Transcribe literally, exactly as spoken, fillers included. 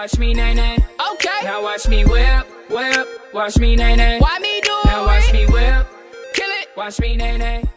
watch me nay nay. Okay. Now watch me whip, whip. Watch me nay nay. Why me do it? Now watch me whip. Kill it. Watch me nay nay.